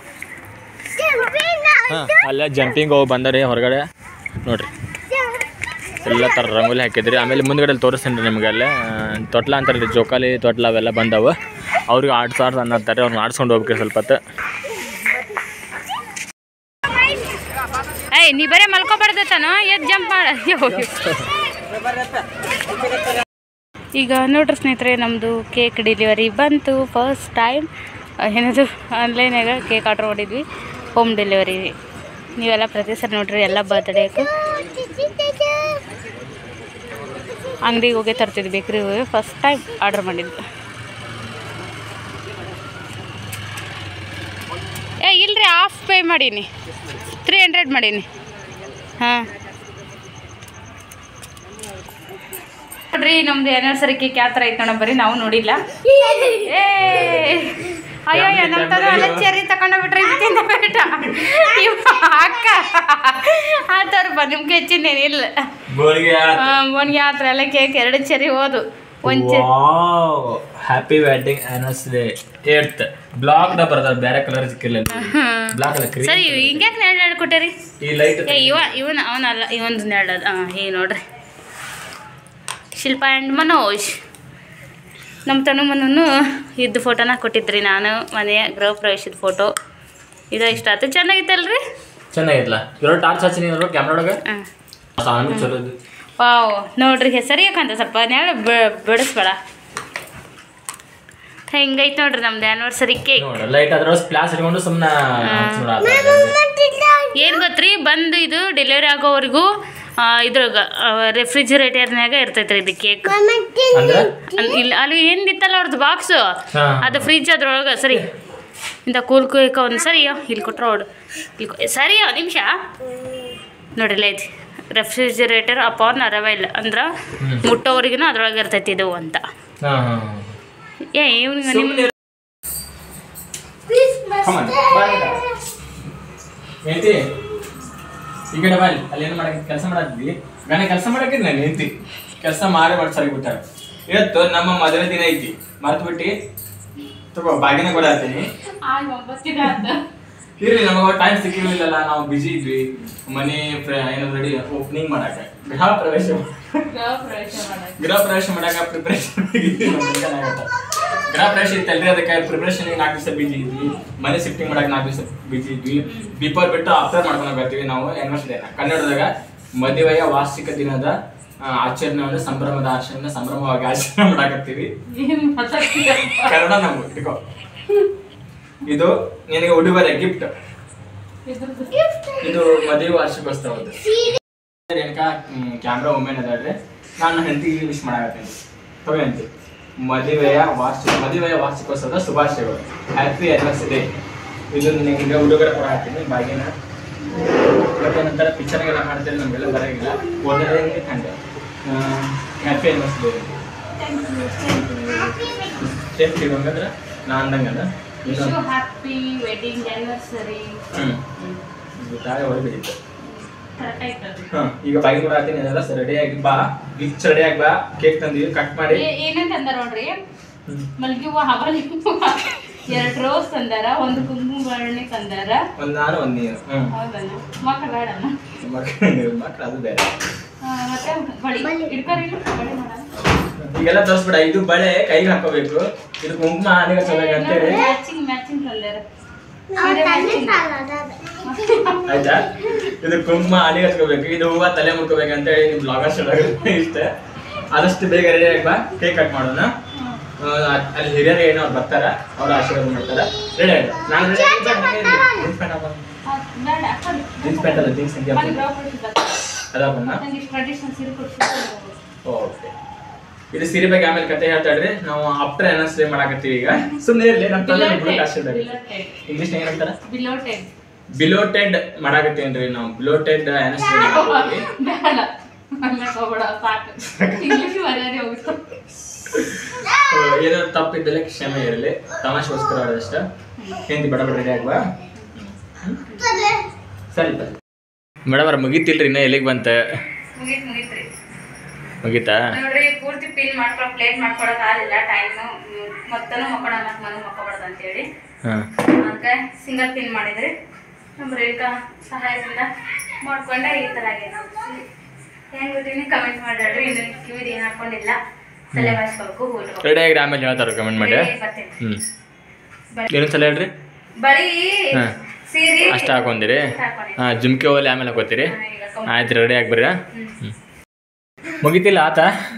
ಹಾಂ ಅಲ್ಲ ಜಂಪಿಂಗ್ ಹೋಗಿ ಬಂದರಿ ಹೊರಗಡೆ ನೋಡ್ರಿ. ಎಲ್ಲ ಥರ ರಂಗೋಲಿ ಹಾಕಿದ್ರಿ. ಆಮೇಲೆ ಮುಂದ್ಗಡೆ ತೋರಿಸ್ತೀನಿ ರೀ ನಿಮಗೆ. ಅಲ್ಲೇ ತೊಟ್ಲ ಅಂತಾರೆ ರೀ, ಜೋಕಾಲಿ ತೊಟ್ಲ ಅವೆಲ್ಲ ಬಂದವು. ಅವ್ರಿಗೆ ಆಡ್ಸಾರ್ದು ಅನ್ನತ್ತಾರೆ. ಅವ್ರನ್ನ ಆಡ್ಸ್ಕೊಂಡು ಹೋಗ್ಬೇಕ್ರಿ ಸ್ವಲ್ಪ ಹೊತ್ತು. ಏಯ್ ನೀ ಬರೀ ಮಲ್ಕೊಬಾರ್ದತ್ತಾನೋ, ಎದ್ದು ಜಂಪ್ ಮಾಡ. ಈಗ ನೋಡ್ರಿ ಸ್ನೇಹಿತರೆ, ನಮ್ಮದು ಕೇಕ್ ಡೆಲಿವರಿ ಬಂತು. ಫಸ್ಟ್ ಟೈಮ್ ಏನದು ಆನ್ಲೈನಾಗ ಕೇಕ್ ಆರ್ಡ್ರ್ ಮಾಡಿದ್ವಿ, ಹೋಮ್ ಡೆಲಿವರಿ. ನೀವೆಲ್ಲ ಪ್ರತಿ ಸರಿ ನೋಡ್ರಿ, ಎಲ್ಲ ಬರ್ತ್ಡೇಗೆ ಅಂಗಡಿಗೆ ಹೋಗಿ ತರ್ತಿದ್ವಿ, ಬೇಕ್ರಿಗೆ ಹೋಗಿ ಫಸ್ಟ್ ಟೈಮ್ ಆರ್ಡ್ರ್ ಮಾಡಿದ್ವಿ. ಇಲ್ರಿ ಹಾಫ್ ಪೇ ಮಾಡೀನಿ 300 ಮಾಡೀನಿ ಹಾಂ ನೋಡ್ರಿ ನಮ್ದು ಆ್ಯನಿವರ್ಸರಿ ಕೇಕ್ ಯಾವ ಥರ ಐತೆ ನೋಡ ಬರ್ರಿ ನಾವು ನೋಡಿಲ್ಲ ಏ ಅಯ್ಯೋ ನಮ್ಮ ಥರ ಎಲ್ಲ ಚೆರಿ ತಗೊಂಡೋಗ್ಬಿಟ್ರಿ ತಿಂದ ಬೇಟ ಅಕ್ಕ ಆ ಥರ ನಿಮ್ಗೆ ಹೆಚ್ಚಿನೇನಿಲ್ಲ ಬೋನ್ಗೆ ಆ ಥರ ಎಲ್ಲ ಕೇಕ್ 2 ಚೆರಿ ಹೋದು ಒಂದು happy wedding anniversary 8th black ದ ಬರ್ತದ ಬೇರೆ ಕಲರ್ ಸಿಕ್ಕಿಲ್ಲ ಬ್ಲಾಕ್ ಅಲ್ಲ ಕ್ರೀಮ್ ಸರಿ ಹಿಂಗ್ಯಾಕೆ ನೆರಳು ಕೊಟ್ಟೇರಿ ಈ ಲೈಟ್ ಏ ಅವನಲ್ಲ ಇವೊಂದು ನೆರಳದು ಹೀಗೆ ನೋಡ್ರಿ ಶಿಲ್ಪಾ ಆ್ಯಂಡ್ ಮನೋಜ್ ನಮ್ಮ ತನು ಮನೂ ಇದ್ದು ಫೋಟೋನ ಕೊಟ್ಟಿದ್ರಿ ನಾನು ಮನೆಯ ಗೃಹ ಪ್ರವೇಶದ ಫೋಟೋ ಇದು ಇಷ್ಟ ಆಯ್ತು ಚೆನ್ನಾಗಿತ್ತಲ್ರಿ ಚೆನ್ನಾಗಿತ್ತಲ್ಲ ಇರೋ ಟಾರ್ಚ್ ಹಚ್ಚಿ ನೀವು ಕ್ಯಾಮ್ರಾ ಒಳಗೆ ಸಾಂಗ್ ಚಲೋ ವಾವ್ ನೋಡ್ರಿ ಸರಿಯಾಕಂತ ಸ್ವಲ್ಪ ನೆರಳು ಬಿಡಿಸ್ಬೇಡ ಹೆಂಗೈತೆ ನೋಡ್ರಿ ನಮ್ದು ಆ್ಯನಿವರ್ಸರಿ ಕೇಕ್ ಲೈಟ್ ಅದ್ರ ಸ್ಪ್ಲಾಶ್ ಇಟ್ಕೊಂಡು ಸುಮ್ಮನೆ ಏನು ಗೊತ್ತ್ರಿ ಬಂದು ಇದು ಡೆಲಿವರಿ ಆಗೋವರೆಗೂ ಇದ್ರಾಗ ರೆಫ್ರಿಜಿರೇಟರ್ನಾಗ ಇರ್ತೈತ್ರಿ ಇದು ಕೇಕ್ ಇಲ್ಲ ಅಲ್ಲಿ ಏನಿತ್ತಲ್ಲ ಅವ್ರದ್ದು ಬಾಕ್ಸು ಅದು ಫ್ರಿಜ್ ಅದ್ರೊಳಗೆ ಸರಿ ಇಂಥ ಕೂಲ್ ಕೇಕ್ ಒಂದು ಸರಿಯೋ ಇಲ್ಲಿ ಕೊಟ್ರ ಹೊಡು ಇಲ್ಲಿ ಸರಿಯೋ ನಿಮಿಷ ನೋಡಿಲ್ಲ ಐತಿ ರೆಫ್ರಿಜಿರೇಟರ್ ಅಪಾನ್ ಅರವೈಲ್ ಅಂದ್ರೆ ಮುಟ್ಟೋವರೆಗೂ ಅದ್ರೊಳಗೆ ಇರ್ತೈತಿ ಇದು ಅಂತ ಏ ಇವ್ನಿಗೆ ನಿಮ್ಮ ಈ ಕಡೆ ಬಾಲಿ ಅಲ್ಲಿ ಏನು ಮಾಡಕ್ಕೆ ಕೆಲಸ ಮಾಡಾಕ್ತಿದ್ವಿ ನಾನು ಕೆಲಸ ಮಾಡಾಕಿದ್ ನಾನು ನಿಂತಿ ಕೆಲಸ ಮಾಡಿ ಸರಿ ಬಿಟ್ಟಾರ ಇವತ್ತು ನಮ್ಮ ಮದುವೆ ದಿನ ಐತಿ ಮರ್ತು ಬಿಟ್ಟು ತಗೋ ಬಾಗಿನ ಕೂಡ ಹಾಕ್ತೀನಿ ಇರ್ಲಿ ನಮಗೆ ಟೈಮ್ ಸಿಕ್ಕಿರ್ಲಿಲ್ಲ ನಾವು ಬಿಜಿ ಇದ್ವಿ ಮನೆ ಏನೋ ರೆಡಿ ಓಪನಿಂಗ್ ಮಾಡಾಕ ಗೃಹ ಪ್ರವೇಶ ಮಾಡಾಕ ಪ್ರಿಪರೇಷನ್ ಗೃಹ ಪ್ರವೇಶ ಇತ್ತಲ್ರಿ ಅದಕ್ಕೆ ಪ್ರಿಪರೇಷನ್ 4 ದಿವಸ ಬಿಜಿ ಇದ್ವಿ ಮನೆ ಶಿಫ್ಟಿಂಗ್ ಮಾಡಾಕ 4 ದಿವಸ ಬಿಜಿ ಇದ್ವಿ ಬಿಫೋರ್ ಬಿಟ್ಟು ಆಫ್ಟರ್ ಮಾಡ್ಕೊಂಡು ಬರ್ತೀವಿ ನಾವು ಆ್ಯನಿವರ್ಸರಿ ಕನ್ನಡದಾಗ ಮದುವೆಯ ವಾರ್ಷಿಕ ದಿನದ ಆಚರಣೆಯನ್ನು ಸಂಭ್ರಮವಾಗಿ ಆಚರಣೆ ಮಾಡಾಕತ್ತೀವಿ ಕನ್ನಡ ನಮ್ಗೆ ಇಟ್ಕೋ ಇದು ನಿನಗೆ ಉಡುಗೊರೆ ಗಿಫ್ಟ್ ಇದು ಮದುವೆ ವಾರ್ಷಿಕೋತ್ಸವದ್ದು ಏನಕ ಕ್ಯಾಮ್ರಾ ವುಮೆನ್ ಅದಾದ್ರೆ ನಾನು ಹೆಂಡತಿಗೆ ವಿಶ್ ಮಾಡಾಕತ್ತೀನಿ ತಗೊಂತಿ ಮದುವೆಯ ವಾರ್ಷಿಕೋತ್ಸವದ ಶುಭಾಶಯಗಳು ಹ್ಯಾಪಿ ಆ್ಯನಿವರ್ಸರಿ ಇದು ನಿನಗೆ ಉಡುಗೊರೆ ಕೂಡ ಹಾಕ್ತೀನಿ ಬಾಗಿನ ಮತ್ತೆ ನಂತರ ಪಿಕ್ಚರ್ಗೆಲ್ಲ ಮಾಡ್ತೀರಿ ನಮಗೆಲ್ಲ ಬರೋಂಗಿಲ್ಲ ಓದೋದೇ ಕಂಡೆ ಹ್ಯಾಪಿ ಆ್ಯನಿವರ್ಸರಿ ಸೇಮ್ ಹಂಗಂದ್ರೆ ನಾ ಅಂದಂಗಲ್ಲ ಹ್ಯಾಪಿ ವೆಡ್ಡಿಂಗ್ ಆ್ಯನಿವರ್ಸರಿ ತಾಳೆ ಹೊರಬಿಟ್ಟಿತ್ತು ಈಗ ಬಾಗಿ ಕೂಡ ಹಾಕ್ತೀನಿ ಅದೆಲ್ಲ ರೆಡಿ ಆಗಿ ಬಾ ಗಿಫ್ಟ್ ರೆಡಿ ಆಗಿ ಬಾ ಕೇಕ್ ತಂದಿವಿ ಕಟ್ ಮಾಡಿ ಏನೇನು ತಂದಾರ ನೋಡ್ರಿ ಮಲ್ಗಿ ಹೂವು ಹವಲಿ 2 ರೋಸ್ ತಂದಾರ 1 ಕುಂಕುಮ ಬಣ್ಣೆ ತಂದಾರ ಒಂದು ನಾನು ಒಂದು ನೀನು ಹೌದಲ್ಲ ಮಕ್ಕಳು ಬೇಡಣ್ಣ ಮಕ್ಕಳು ಅದು ಬೇರೆ ಮತ್ತೆ ಬಳಿ ಇಡ್ಕೊರಿ ಬಳಿ ಮಾಡೋಣ ಈಗೆಲ್ಲ ತೋರಿಸ್ಬಿಡ ಇದು ಬಳೆ ಕೈಗೆ ಹಾಕೋಬೇಕು ಇದು ಕುಂಕುಮ ಆನೆಗೆ ಚಲೋ ಅಂತೇಳಿ ಮ್ಯಾಚಿಂಗ್ ತಂದಾರ ಆಯ್ತಾ ಇದು ಕುಂಕುಮ ಆನೆಗೆ ಹಚ್ಕೋಬೇಕು ಇದು ಹೂವ ತಲೆ ಮುಟ್ಕೋಬೇಕು ಅಂತ ಹೇಳಿ ನಿಮ್ ಬ್ಲಾಗರ್ಸ್ ಇಷ್ಟ ಆದಷ್ಟು ಬೇಗ ರೆಡಿ ಆಗಿ ಬಾ ಕೇಕ್ ಕಟ್ ಮಾಡೋಣ ಅಲ್ಲಿ ಹಿರಿಯರು ಏನೋ ಅವ್ರು ಬರ್ತಾರ ಅವ್ರ ಆಶೀರ್ವಾದ ಮಾಡ್ತಾರ ರೆಡಿ ಆಯ್ತು ನಾನು ಜೀನ್ಸ್ ಪ್ಯಾಂಟ್ ಅಲ್ಲ ಜೀನ್ಸ್ ಸಂಖ್ಯೆ ಅದ ಬನ್ನ ಓಕೆ ಇದು ಸೀರೆ ಬಗ್ಗೆ ಆಮೇಲೆ ಕತೆ ಹೇಳ್ತಾಡ್ರಿ ನಾವು ಆಫ್ಟರ್ ಆ್ಯನಿವರ್ಸರಿ ಮಾಡಾಕತ್ತೀವಿ ಈಗ ಸುಮ್ಮನೆ ಇರಲಿ ನಮ್ಮ ತಂದೆ ಇಂಗ್ಲೀಷ್ ಏನಂತಾರ ಬಿಲೋಟೆಡ್ ಮಾಡಾಕತ್ತೀವಿ ನಾವು ಬಿಲೋಟೆಡ್ ಆ್ಯನಿವರ್ಸರಿ ಏನಾದ್ರು ತಪ್ಪಿದ್ದಲ್ಲ ಕ್ಷಮೆ ಇರಲಿ ತಮಾಷೆಗೋಸ್ಕರ ಆಡೋದಷ್ಟ ಹೆಂತಿ ಬಡ ರೆಡಿ ಆಗ್ಬಾ ಸರಿ ಮೇಡಮ್ ಅವ್ರ ಮುಗೀತಿಲ್ರಿ ಇನ್ನ ಎಲ್ಲಿಗೆ ಬಂತ ಮುಗೀತಾ ನೋಡ್ರಿ ಪೂರ್ತಿ ಪಿನ್ ಮಾಡ್ಕೊಳಕ್ ಪ್ಲೇಟ್ ಮಾಡ್ಕೊಳಕ್ ಆಗಿಲ್ಲ ಟೈಮ್ ಮತ್ತನು ಮಕ್ಕಳ ಮನೆ ಮಕ್ಕಬಾರ್ದು ಅಂತ ಹೇಳಿ ಅದಕ್ಕೆ ಸಿಂಗಲ್ ಪಿನ್ ಮಾಡಿದ್ರಿ ನಮ್ಮ ರೇಖಾ ಸಹಾಯದಿಂದ ಮಾಡ್ಕೊಂಡೆ ಈ ತರ ಆಗಿದೆ ಹೆಂಗ್ ಗೊತ್ತೀನಿ ಕಮೆಂಟ್ ಮಾಡ್ರಿ ಇನ್ನು ಕಿವಿದು ಏನು ಹಾಕೊಂಡಿಲ್ಲ ತಲೆ ಬಾಯಿಸ್ಬೇಕು ರೆಡಿ ಆಗಿ ಆಮೇಲೆ ಹೇಳ್ತಾರೆ ಕಮೆಂಟ್ ಮಾಡಿ ಏನೊಂದ್ಸಲ ಹೇಳ್ರಿ ಬಳಿ ಸೀರೆ ಅಷ್ಟು ಹಾಕೊಂಡಿರಿ ಜುಮ್ಕಿ ಹೋಲಿ ಆಮೇಲೆ ಹಾಕೋತೀರಿ ಆಯ್ತು ರೆಡಿ ಆಗಿ ಬರ್ರಿ ಮುಗಿತಿಲ್ಲ ಆತ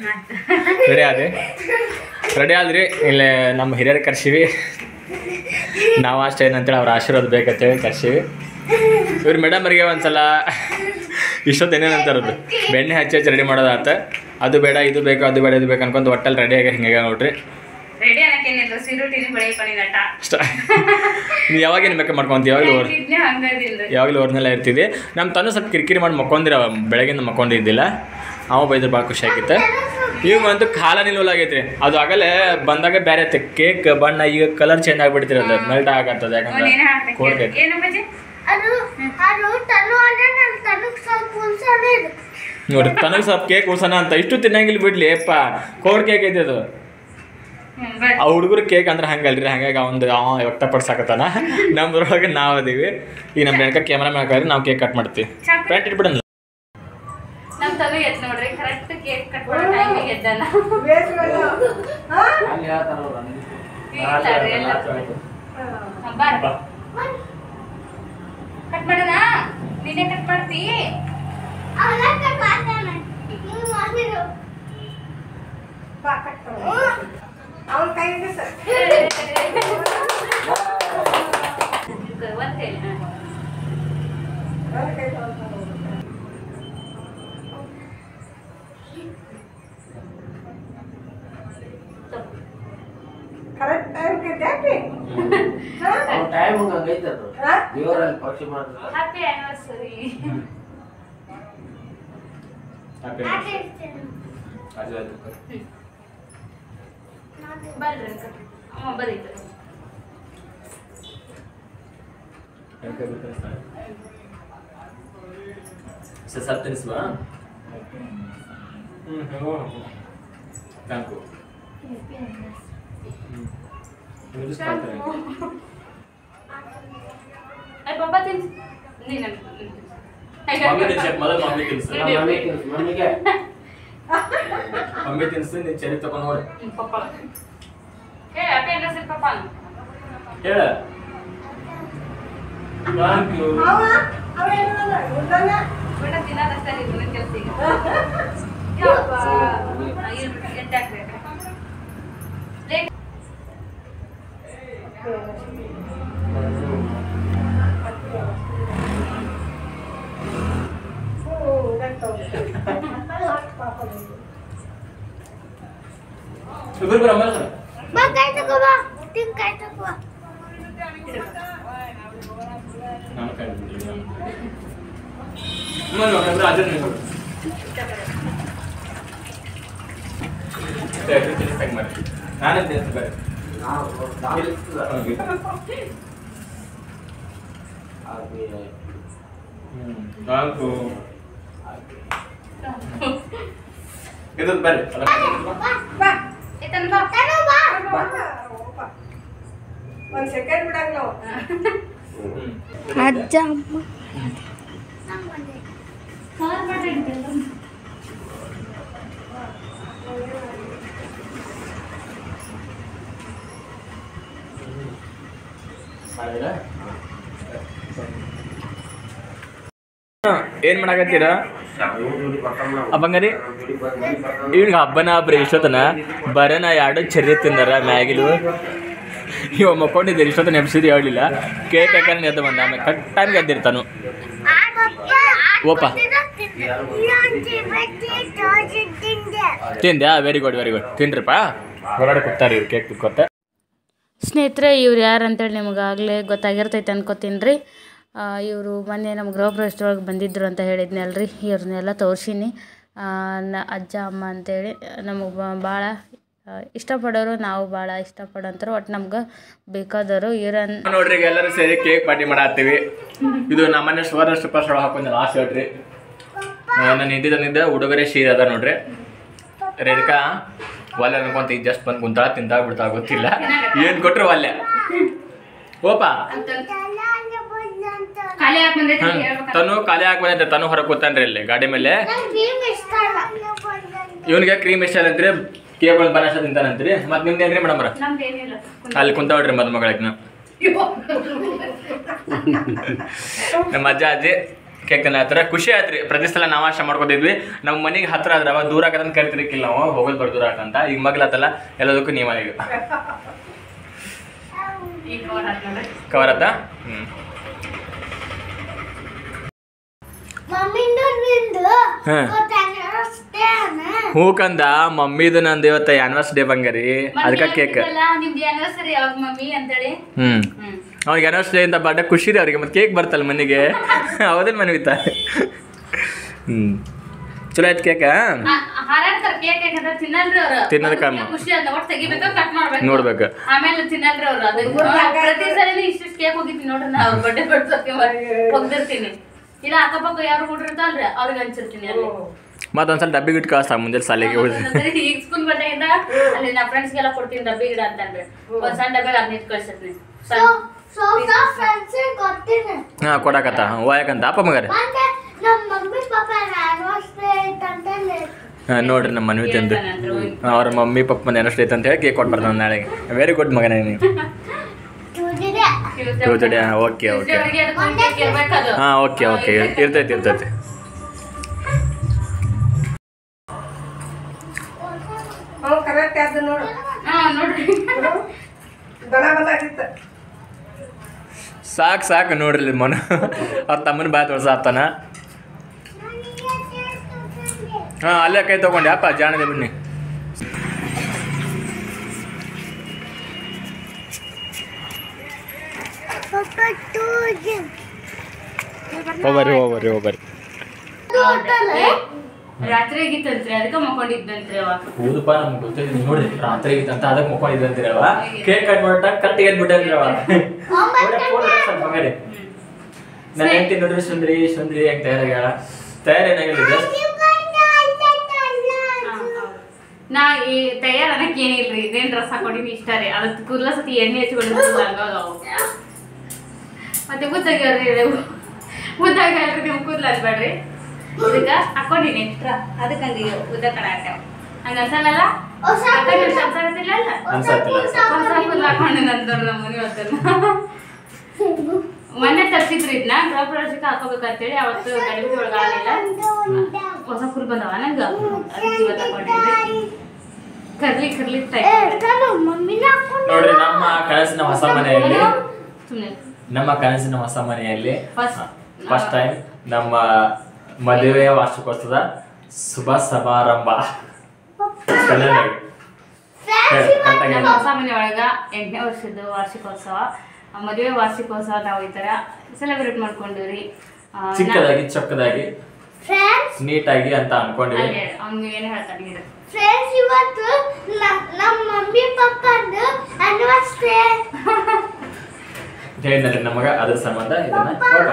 ರೆಡಿ ಆದ್ರಿ ಇಲ್ಲೇ ನಮ್ಮ ಹಿರಿಯರು ಕರ್ಸೀವಿ ನಾವು ಅಷ್ಟೇ ಏನಂತೇಳಿ ಅವ್ರ ಆಶೀರ್ವಾದ ಬೇಕಂತೇಳಿ ಕರ್ಸೀವಿ ಇವ್ರು ಮೇಡಮ್ರಿಗೆ ಒಂದ್ಸಲ ಇಷ್ಟೊತ್ತು ಏನೇನಂತಾರದು ಬೆಣ್ಣೆ ಹಚ್ಚಿ ರೆಡಿ ಮಾಡೋದಾತ ಅದು ಬೇಡ ಇದು ಬೇಕು ಅದು ಬೇಡ ಇದು ಬೇಕು ಅನ್ಕೊಂಡು ಒಟ್ಟಲ್ಲಿ ರೆಡಿ ಆಗಿ ಹಿಂಗೆ ನೋಡ್ರಿ ರೆಡಿ ಅನ್ನಕ್ಕೆ ಏನಿಲ್ಲ ಸಿರುಟಿನಿ ಬಳಿ ಪಣಿದಾಟ ನೀವು ಯಾವಾಗೇನು ಮೇಕಪ್ ಮಾಡ್ಕೊಂತ ಯಾವಾಗಲೂ ಅವ್ರನ್ನೆಲ್ಲ ಇರ್ತಿದ್ದೆ ನಮ್ಮ ತನು ಸ್ವಲ್ಪ ಕಿರಿಕಿರಿ ಮಾಡಿ ಮಕ್ಕೊಂದಿರ ಬೆಳಗಿಂದ ಮಕ್ಕೊಂಡಿದ್ದಿಲ್ಲ ಅವ ಬೈದ್ರೆ ಭಾಳ ಖುಷಿ ಆಗಿತ್ತು ಇವಂತೂ ಖಾಲ ನಿಲ್ವಲಾಗೈತ್ರಿ ಅದು ಆಗಲೇ ಬಂದಾಗ ಬೇರೆ ಐತೆ ಕೇಕ್ ಬಣ್ಣ ಈಗ ಕಲರ್ ಚೇಂಜ್ ಆಗಿಬಿಡ್ತಿರೋದು ಮೆಲ್ಟ್ ಆಗತ್ತದ ಯಾಕಂದ್ರೆ ಕೋಲ್ಡ್ ಕೇಕ್ ನೋಡಿ ತನಗೆ ಸ್ವಲ್ಪ ಕೇಕ್ ಉಳ್ಸೋಣ ಅಂತ ಇಷ್ಟು ತಿನ್ನಂಗಿಲ್ಲ ಬಿಡ್ಲಿ ಅಪ್ಪ ಕೋಲ್ಡ್ ಕೇಕ್ ಐತಿ ಅದು ಆ ಹುಡುಗರು ಕೇಕ್ ಅಂದ್ರೆ ಹಂಗಲ್ರಿ ಹಂಗಾಗಿ ಒಂದು ವ್ಯಕ್ತಪಡಿಸಾಕತ್ತಾನ ನಮ್ದ್ರೊಳಗೆ ನಾವು ಅದೀವಿ ಈಗ ನಮ್ಮ ಬೆಳಕ ಕ್ಯಾಮ್ರಾ ಮ್ಯಾಕಾರಿ ನಾವು ಕೇಕ್ ಕಟ್ ಮಾಡ್ತೀವಿ ಪ್ಯಾಂಟ್ ಇಟ್ಬಿಡೋಣ ನಮ್ಮ ತಲೆ ಎತ್ ನೋಡ್ರಿ ಕರೆಕ್ಟ್ ಕೇಕ್ ಕಟ್ ಮಾಡೋ ಟೈಮಿಗೆ ಎದ್ದಲ್ಲ ಕಟ್ ಮಾಡೋಣ ನೀನೇ ಕಟ್ ಮಾಡ್ತಿ ಕರೆಕ್ಟ್ ಟೈಮ್ ಹ್ಯಾಪಿ ಆನಿವರ್ಸರಿ ಬರ್ರಿ ಬರ್ರಿ ಸ್ವಲ್ಪ ತಿನ್ಸುವ ಥ್ಯಾಂಕ್ ಪಪ್ಪ ತಿನ್ಸ್ ನೀನು ಮಮ್ಮಿ ತಿನ್ಸು ನೀನು ಚರಿ ತಗೊಂಡು ನೋಡಿ ಪಪ್ಪ ಹೇ ಹ್ಯಾಪಿ ಆನಿವರ್ಸರಿ ಪಪ್ಪ ಹೇಳ ಥ್ಯಾಂಕ್ ಯು ಬೇಡ ತಿನ್ನೋದಷ್ಟೇ ನಿಮ್ಮ ಕೆಲಸ ಈಗ ಎದ್ದಾಕ್ಬೇಕು ನಾನೇ ತಿನ್ಸ್ತಾರೆ ನಾಲ್ಕು ಇದು ಬರ್ರಿ ಒಂದು ಸೆಕೆಂಡ್ ಬಿಡಂಗ ನಾವು ಅಜ್ಜ ಅಮ್ಮ ಏನ್ ಮಾಡಾಕತ್ತೀರ ಅಪ್ಪಂಗಾರಿ ಇವ್ನಿಗೆ ಹಬ್ಬನ ಹಬ್ಬ ಇಷ್ಟೊತ್ತನ ಬರನ ಎರಡು ಚರ್ರಿ ತಿಂದಾರ ಮ್ಯಾಗಿಲು ಇವ ಮಕ್ಕೊಂಡಿದ್ದೀರಿ ಇಷ್ಟೊತ್ತನ ಎಬ್ಸಿರಿ ಹೇಳಲಿಲ್ಲ ಕೇಕ್ ಹಾಕಿ ಎದ್ದು ಬಂದ ಆಮೇಲೆ ಕರೆಕ್ಟ್ ಟೈಮ್ಗೆ ಎದ್ದಿರ್ತಾನು ಓಪ ತಿಂದ್ಯಾ ವೆರಿ ಗುಡ್ ತಿನ್ರಿಪ್ಪ ಹೊರಗಡೆ ಕೂತಾರೆ ಇವ್ರು ಕೇಕ್ ತಿಕ್ಕೊತ್ತ ಸ್ನೇಹಿತರೆ ಇವ್ರು ಯಾರು ಅಂತೇಳಿ ನಿಮಗಾಗಲೇ ಗೊತ್ತಾಗಿರ್ತೈತೆ ಅನ್ಕೋತೀನಿ ರೀ ಇವರು ಮೊನ್ನೆ ನಮ್ಮ ಗೃಹ ಪ್ರವೇಶದೊಳಗೆ ಬಂದಿದ್ದರು ಅಂತ ಹೇಳಿದ್ನಲ್ರಿ ಇವ್ರನ್ನೆಲ್ಲ ತೋರಿಸೀನಿ ಅಜ್ಜ ಅಮ್ಮ ಅಂತೇಳಿ ನಮಗೆ ಭಾಳ ಇಷ್ಟಪಡೋರು ನಾವು ಭಾಳ ಇಷ್ಟಪಡೋಂಥರು ಒಟ್ಟು ನಮ್ಗೆ ಬೇಕಾದವರು ಇವ್ರನ್ನ ನೋಡ್ರಿ ಈಗ ಎಲ್ಲರೂ ಸೇರಿ ಕೇಕ್ ಪಾರ್ಟಿ ಮಾಡತ್ತೀವಿ ಇದು ನಮ್ಮನೆ ಸುವರ್ಣ ಸೂಪರ್ ಸ್ಟಾರ್ ಹಾಕೊಂಡು ಲಾಸ್ಟ್ ಹೇಳ್ರಿ ನಾನು ನಿಂತಿದ್ದೆ ಉಡುಗೊರೆ ಸೀರೆ ಅದ ನೋಡ್ರಿ ರೇಖಾ ಒಲ್ಲೆ ಅನ್ಕೊಂತ ಈಗ ಜಸ್ಟ್ ಬಂದು ಕುಂತಾಳ ತಿಂತಾ ಬಿಡ್ತಾ ಗೊತ್ತಿಲ್ಲ ಏನು ಕೊಟ್ರು ಒಲ್ಲೆ ಓಪಾ ತನು ಖಾಲಿ ಹಾಕಿ ಬಂದೈತೆ ತನು ಹೊರಗೆ ಕೂತಾನ್ರಿ ಇಲ್ಲಿ ಗಾಡಿ ಮೇಲೆ ಇವನಿಗೆ ಕ್ರೀಮ್ ಇಷ್ಟ ಅಂತ್ರಿ ಕೇಕ್ ಒಂದು ಬನಾಶ ತಿಂತಾನಂತ್ರಿ ಮತ್ತೆ ನಿಮ್ದೇನ್ರಿ ಮೇಡಮ್ರ ಅಲ್ಲಿ ಕುಂತ ನೋಡ್ರಿ ಮದುಮಗಳಾಕಿನ ನಮ್ಮ ಅಜ್ಜ ಅಜ್ಜಿ ಕೇಕ್ ತಿನ್ನ ಹತ್ರ ಖುಷಿ ಆಯ್ತ್ರಿ ಪ್ರತಿ ಸಲ ನಾವು ಆಶೆ ಮಾಡ್ಕೊತಿದ್ವಿ ನಮ್ಮ ಮನೆಗೆ ಹತ್ರ ಆದ್ರೆ ಅವಾಗ ದೂರ ಆಗದಂತ ಕರಿತಿರ್ಕಿಲ್ಲ ನಾವು ಹೋಗೋದು ಬರ್ ದೂರ ಆಗಂತ ಈಗ ಮಗ್ಲತ್ತಲ್ಲ ಎಲ್ಲದಕ್ಕೂ ನೀವ ಈಗ ಕವರ್ ಆತ ಹೂ ಕಂದ ಮಮ್ಮಿದು ನಂದು ಇವತ್ತು ಆ್ಯನಿವರ್ಸರಿ ಬಂಗಾರಿ ಅದಕ್ಕೆ ಕೇಕ್. ನಿಮ್ದು ಆನಿವರ್ಸರಿ ಯಾವಾಗ ಮಮ್ಮಿ ಅಂತೇಳಿ. ಅವ್ರಿಗೆ ಆ್ಯನಿವರ್ಸರಿ ಅಂತ ಬರ್ಡೇ ಖುಷಿ ರೀ ಅವ್ರಿಗೆ. ಮತ್ತೆ ಕೇಕ್ ಬರ್ತಲ್ಲ ಮನೆಗೆ. ಹೌದೇನು ಮನೆವಿತ್ತ? ಚಲೋ ಆಯ್ತು ಕೇಕ. ಹಾರಾಡ್ತಾರ ಕೇಕ್ ಯಾಕಂದ್ರೆ ತಿನ್ನಲ್ರಿ ಅವ್ರು. ತಿನ್ನೋದು ಕಮ್ಮಿ. ಖುಷಿ ಅಂತ ಒಟ್ಟು ತೆಗಿಬೇಕು, ಕಟ್ ಮಾಡ್ಬೇಕು, ನೋಡ್ಬೇಕು. ಆಮೇಲೆ ತಿನ್ನಲ್ರಿ ಅವ್ರು. ಅದಕ್ಕೆ ಪ್ರತಿ ಸಲ ಇಷ್ಟಿಷ್ಟು ಕೇಕ್ ಹೋಗಿರ್ತೀನಿ ನೋಡ್ರಿ. ನಾವು ಬರ್ಡೇ ಬಡ್ಸೋಕೆ ಹೋಗ್ದಿರ್ತೀನಿ. ಇಲ್ಲ ಅಕ್ಕಪಕ್ಕ ಯಾರು ಹುಡ್ರಿರ್ತಾವಲ್ರಿ ಅವ್ರಿಗೆ ಹಂಚಿರ್ತೀನಿ ಅಲ್ಲಿ. ಮತ್ತೊಂದ್ಸಲ ಡಬ್ಬಿಗೆ ಇಟ್ಟು ಕಳಿಸ್ತಾ ಮುಂಜಾನೆ ಶಾಲೆಗೆ ಹೋಗಿ. ಈಗ ಸ್ಕೂಲ್ ಬಡ್ಡೆಯಿಂದ ಅಲ್ಲಿ ನಮ್ಮ ಫ್ರೆಂಡ್ಸ್ಗೆಲ್ಲ ಕೊಡ್ತೀನಿ ಡಬ್ಬಿ ಗಿಡ ಅಂತಂದ್ರೆ ಒಂದ್ ಸಣ್ಣ ಡಬ್ಬಿಗೆ ಅದನ್ನ ಇಟ್ಟು ಕಳ್ಸಿರ್ತೀನಿ. ಹಾಂ ಕೊಡಕತ್ತ ಯಾಕಂತ ಅಪ್ಪ ಮಗಾರೆ. ನೋಡ್ರಿ ನಮ್ಮ ಮನವಿ ತಂದು ಅವ್ರ ಮಮ್ಮಿ ಪಪ್ಪ ಆ್ಯನಿವರ್ಸರಿ ಐತೆ ಅಂತ ಹೇಳಿ ಕೇಕ್ ಕೊಟ್ಟು ಬರ್ತಾನೆ ನಾಳೆಗೆ. ವೆರಿ ಗುಡ್ ಮಗನೇ ನೀವು. Tuesday okay okay. ಹಾಂ ಓಕೆ ಓಕೆ ಇರ್ತೈತಿ ಇರ್ತೈತಿ. ಕರೆಕ್ಟ್ ಅದು ನೋಡು. ನೋಡ್ರಿ ಬಲ ಬಲ ಆಗಿತ್ತು. ಸಾಕು ಸಾಕು ನೋಡ್ರಿ ಮನ ಅವ್ರ ತಮ್ಮನ ಬಾಯ್ ತೊಳ್ಸಾತಾನ. ಹಾಂ ಅಲ್ಲೇ ಕೈ ತೊಗೊಂಡೆ ಅಪ್ಪ ಜಾಣದೆ ಬನ್ನಿ. ಹೋಗ್ಬರ್ರಿ. ರಾತ್ರಿ ಆಗಿತ್ತಂತ್ರಿ ಅದಕ್ಕೆ ಮಕ್ಕೊಂಡಿದ್ದಂತ್ರಿ ಅವ. ಹೌದಪ್ಪ ನಮ್ಗೆ ಗೊತ್ತಿಲ್ಲ ನೋಡ್ರಿ. ರಾತ್ರಿ ಆಗಿತ್ತಂತ ಅದಕ್ಕೆ ಮಕ್ಕೊಂಡಿದ್ದಂತೀರಿ ಅವ. ಕೇಕ್ ಕಟ್ ಮಾಡ್ಬಿಟ್ಟ ಕರೆಕ್ಟ್ ಎದ್ಬಿಟ್ಟಂದ್ರಿ ಅವ. ಮಗರಿ ನಾನು ಹೇಳ್ತೀನಿ ನೋಡ್ರಿ. ಸುಂದ್ರಿ ಹೆಂಗೆ ತಯಾರಾಗ್ಯಾಳ. ತಯಾರೇನಾಗಿಲ್ಲ ನಾ ಈ ತಯಾರ ಅನ್ನಕ್ಕೆ ಏನಿಲ್ರಿ. ಇದೇನ್ ಡ್ರೆಸ್ ಹಾಕೊಂಡಿನಿ ಇಷ್ಟ ರೀ. ಅದಕ್ಕೆ ಕೂದಲ ಸತಿ ಎಣ್ಣೆ ಹಚ್ಕೊಂಡಿರ್ತಿಲ್ಲ ಹಂಗಾಗ. ಮತ್ತೆ ಉದ್ದಾಗಲ್ರಿ ನಿಮ್ ಕೂದಲ ಅನ್ಬೇಡ್ರಿ. ಇದಕ್ಕೆ ಹಾಕೊಂಡಿನಿ ಎಕ್ಸ್ಟ್ರಾ. ಅದಕ್ಕೆ ಹಂಗೆ ಉದ್ದ ಕಡೆ ಹಾಕ್ಯಾವ ಹಂಗ ಅನ್ಸಲ್ಲ. ಸಂಸಾರತಿಲ್ಲ ಕೂದಲ ಹಾಕೊಂಡಿನ ಅಂತವ್ರು ನಮ್ಮ ಮನೆ ಹೊತ್ತನ್ನ. ಮೊನ್ನೆ ತರ್ಸಿದ್ರಿ ಇದನ್ನ ಗೃಹ ಪ್ರವೇಶಕ್ಕೆ ಹಾಕೋಬೇಕಂತೇಳಿ. ಅವತ್ತು ಗಡಿಬಿಡಿ ಒಳಗಾಗಲಿಲ್ಲ. ಹೊಸ ಕೂಲ್ ಬಂದವ ನಂಗೆ. ಅದಕ್ಕೆ ಇವತ್ತು ಹಾಕೊಂಡಿದ್ರಿ. ಕರ್ಲಿ ನೋಡ್ರಿ ನಮ್ಮ ಕನಸಿನ ಹೊಸ ಮನೆಯಲ್ಲಿ ಫಸ್ಟ್ ಟೈಮ್ ನಮ್ಮ ಮದುವೆಯ ವಾರ್ಷಿಕೋತ್ಸವದ ಶುಭ ಸಮಾರಂಭ. ಹೊಸ ಮನೆ ಒಳಗ 8ನೇ ವರ್ಷದ ವಾರ್ಷಿಕೋತ್ಸವ, ಮದುವೆ ವಾರ್ಷಿಕೋತ್ಸವ ನಾವು ಈ ತರ ಸೆಲೆಬ್ರೇಟ್ ಮಾಡ್ಕೊಂಡಿವ್ರಿ. ಚಿಕ್ಕದಾಗಿ ಚೊಕ್ಕದಾಗಿ ನೀಟಾಗಿ ಅಂತ ಅನ್ಕೊಂಡಿವಿ. ಅವ್ನಿಗೆ ಏನು ಹೇಳ್ತಾನೆ ಫ್ರೆಂಡ್ಸ್, ಇವತ್ತು ನಮ್ಮ ಮಮ್ಮಿ ಪಪ್ಪಂದು ಆನಿವರ್ಸರಿ ಹೇಳಿದ್ರೆ ನಮಗ ಅದ್ರ ಸಂಬಂಧ ಇದನ್ನ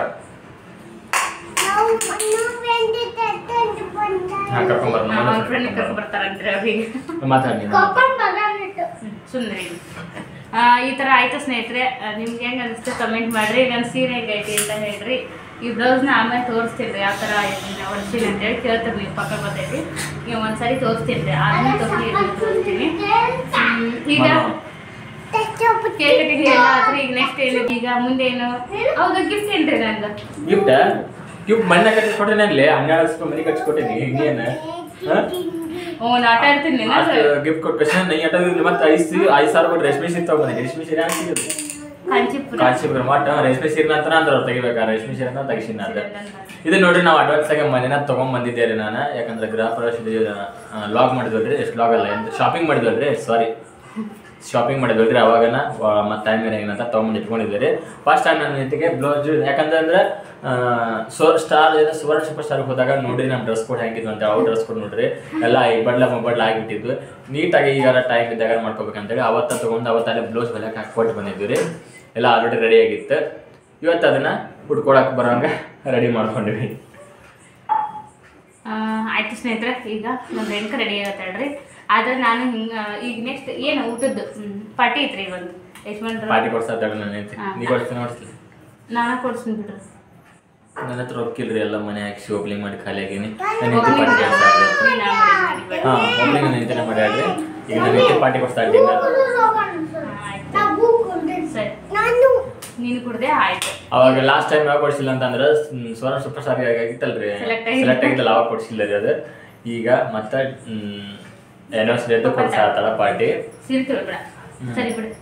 ಸುಂದರಿ. ಈ ತರ ಆಯ್ತು ಸ್ನೇಹಿತರೆ. ನಿಮ್ಗೆ ಹೆಂಗ್ ಅನಿಸ್ತು ಕಮೆಂಟ್ ಮಾಡ್ರಿ. ನನ್ನ ಸೀರೆ ಹೆಂಗೈತಿ ಅಂತ ಹೇಳ್ರಿ. ಈ ಬ್ಲೌಸ್ನ ಆಮೇಲೆ ತೋರಿಸ್ತೀನಿ ಯಾವ ಥರ ಹೊಡ್ತೀನಿ ಅಂತೇಳಿ ಕೇಳ್ತಾರೆ. ನೀವು ಪಕ್ಕ ಗೊತ್ತೈತಿ. ನೀವು ಒಂದ್ಸರಿ ತೋರಿಸ್ತೀನಿ ಆದ್ಮೇಲೆ ತೋರಿಸ್ತೀನಿ. ಈಗ ಕೇಕ್ ಕಟ್ಟಿಂಗ್ ಎಲ್ಲ ಆದ್ರೆ ಈಗ ನೆಕ್ಸ್ಟ್ ಏನು ಈಗ ಮುಂದೆ ಏನು? ಹೌದು ಗಿಫ್ಟ್ ಏನ್ರಿ ನಂಗೆ? ಗಿಫ್ಟ್ ಮನೆ ಕಟ್ಟಿಸ್ಕೊಟ್ಟೇನೆ ಅಲ್ಲಿ ಮನೆ ಕಟ್ಸ್ಕೊಟ್ಟೇನಿ. ಹಿಂಗೇನು ಆಟ ಆಡ್ತೀನಿ ಗಿಫ್ಟ್ ಕೊಟ್ಟು ಮತ್ತೆ 5,000 ರೂಪಾಯಿ ರೇಷ್ಮೆ ಸೀರೆ ತಗೊಂಡೆ. ರೇಷ್ಮೆ ಸೀರೆ ಯಾಕೆ ಸಿಗುತ್ತೆ? ಕಾಂಚೀಪುರ ಮಟ್ಟ ರೇಷ್ಮೆ ಸೀರೆನ ಅಂತ ಅಂದ್ರೆ ಅವ್ರು ತೆಗಿಬೇಕಾ ರೇಷ್ಮೆ ಸೀರೆನ ತೆಗಿಸಿನ ಅಂತ. ಇದು ನೋಡ್ರಿ ನಾವು ಅಡ್ವಾನ್ಸ್ ಆಗಿ ಮನೇನ ತೊಗೊಂಡ್ ಬಂದಿದ್ದೇರಿ ನಾನು. ಯಾಕಂದ್ರೆ ಗೃಹ ಪ್ರವೇಶ ಲಾಗ್ ಮಾಡಿದ್ವಲ್ರಿ. ಎಷ್ಟು ಲಾಗ್ ಅಲ್ಲ ಎಂದು ಶಾಪಿಂಗ್ ಮಾಡಿದ್ವಲ್ರಿ. ಶಾಪಿಂಗ್ ಮಾಡಿದ್ವಲ್ರಿ. ಅವಾಗನ ಮತ್ತೆ ಟೈಮ್ ಏನಂತ ತೊಗೊಂಡು ಇಟ್ಕೊಂಡಿದ್ದೀರಿ. ಫಸ್ಟ್ ಟೈಮ್ ನನ್ನ ಜೊತೆಗೆ ಬ್ಲೌಸ್ ಯಾಕಂದ್ರೆ ಸುವರ್ಣ ಸೂಪರ್ ಸ್ಟಾರ್ಗೆ ಹೋದಾಗ ನೋಡ್ರಿ ನಮ್ಮ ಡ್ರೆಸ್ ಕೋಡ್ ಹೆಂಗಿದ್ವು ಅಂತ. ಅವ್ರು ಡ್ರೆಸ್ ಕೋಡ್ ನೋಡ್ರಿ ಎಲ್ಲ ಬಡ್ಲ ಆಗಿಬಿಟ್ಟಿದ್ವು. ನೀಟಾಗಿ ಈಗ ಟೈಮ್ ಇದ್ದಾಗ ಮಾಡ್ಕೋಬೇಕಂತೇಳಿ ಅವತ್ತ ತೊಗೊಂಡು ಅವತ್ತಲ್ಲೇ ಬ್ಲೌಸ್ ಬೆಲೆ ಹಾಕ್ಕೊಟ್ಟು ಬಂದಿದ್ವಿ ರೀ. ಎಲ್ಲ ಆಲ್ರೆಡಿ ರೆಡಿ ಆಗಿತ್ತು. ಇವತ್ತು ಅದನ್ನ ಹುಡ್ಕೊಳಕ್ಕೆ ಬರೋಂಗೆ ರೆಡಿ ಮಾಡ್ಕೊಂಡಿವಿ. ಆಯ್ತು ಸ್ನೇಹಿತರೆ, ಈಗ ನಮ್ಮ ರೆಂಕ ರೆಡಿ ಆಗತ್ತೆ ಹೇಳ್ರಿ. ಆದ್ರೆ ನಾನು ಹಿಂಗೆ ಈಗ ನೆಕ್ಸ್ಟ್ ಏನು ಊಟದ್ದು ಪಾರ್ಟಿ ಐತ್ರಿ. ಈಗ ಒಂದು ಯಜಮಾನ್ರು ಪಾರ್ಟಿ ಕೊಡ್ಸತ್ತ ನಾನು ಐತಿ. ನೀ ಕೊಡ್ತೀನಿ ನೋಡ್ತೀನಿ. ನಾನು ಕೊಡ್ತೀನಿ ಬಿಡ್ರಿ. ನನ್ನ ಹತ್ರ ರೊಕ್ಕಿಲ್ರಿ. ಎಲ್ಲ ಮನೆ ಹಾಕಿ ಓಪನಿಂಗ್ ಮಾಡಿ ಖಾಲಿ ಆಗೀನಿ. ಓಪನಿಂಗ್ ನಿಂತನೆ ಮಾಡ್ಯಾಡ್ರಿ. ಈಗ ನನ್ನ ಪಾರ್ಟಿ ಕೊಡ್ತಾ ಇದ್ದೀನಿ. ಸರಿ ನೀನು ಕುಡ್ದೆ ಆಯ್ತು. ಅವಾಗ ಲಾಸ್ಟ್ ಟೈಮ್ ಯಾವಾಗ ಕೊಡ್ಸಿಲ್ಲ ಅಂತಂದ್ರೆ ಸುವರ್ಣ ಸೂಪರ್ ಸ್ಟಾರ್ ಆಗಿತ್ತಲ್ರಿ. ಸೆಲೆಕ್ಟ್ ಆಗಿತ್ತಲ್ಲ ಅವಾಗ ಕೊಡ್ಸಿಲ್ಲ ರೀ ಅದು. ಈಗ ಮತ್ತೆ ಆನಿವರ್ಸರಿ ಅಂತ ಕೊಡ್ಸಾತಲ್ಲ ಪಾರ್ಟಿ. ಸಿರ್ತೀವಿ ಬಿಡ. ಸರಿ ಬಿಡು.